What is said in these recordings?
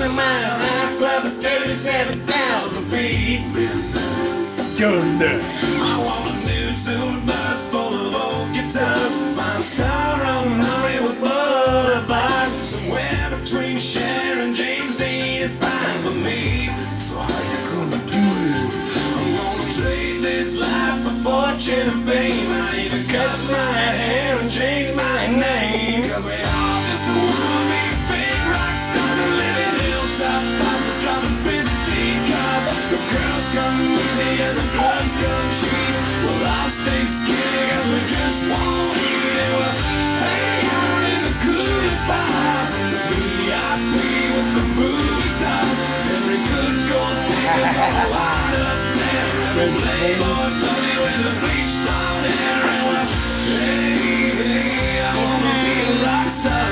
my nightclub at 37,000 feet. Done that. I want a new tune bus full of old guitars. My star on Hollywood Boulevard. Somewhere between Cher and James Dean is fine for me. So how you gonna do it? I'm gonna trade this life for fortune and fame. I even cut my hair and change my name. Cause we all just wanna be big rock stars and live in hilltop houses driving 15 cars. The girls come easy and the drugs come cheap. We'll all stay skinny cause we just won't eat. And we'll hang out in the coolest bars in the VIP with the movie stars. Every good gold digger's gonna wind up there. Every playboy bunny with the bleached blonde hair. And we'll, hey, I wanna be a rock star.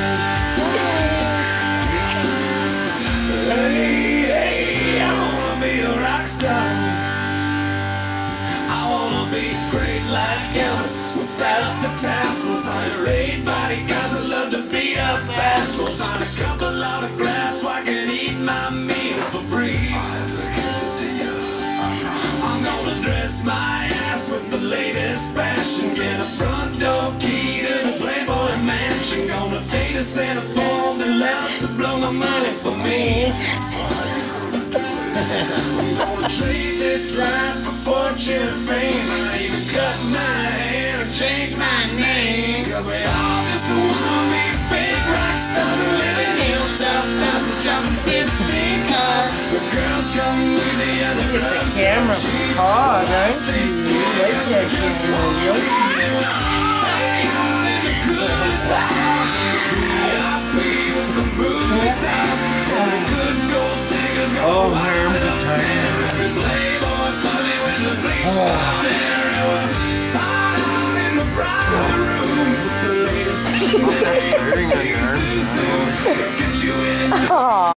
Hey, I wanna be a rock star. I wanna be great like Elvis without the tassels. On a bodyguards that love to beat up assholes. On a couple autographs so I can eat my meals for free. I'm gonna dress my ass with the latest fashion. Get a front door key to the Playboy Mansion. Gonna date a Santa Paul that loves to blow my money for me. I'm gonna trade this life for fortune and fame. I even cut my hair and change my name. Cause we all just wanna be big rock stars and live in hilltop houses driving 15 cars. The girls come easy and the It's the drugs camera come cheap. hard, ain't it? You like that camera, Hang out in the coolest bars in the VIP with the movie stars. Every good gold digger's gonna Oh, my arms are tired. every playboy bunny with the bleached blonde hair. And we're hung out in the private rooms with the latest That's tiring on your arms now. Get you in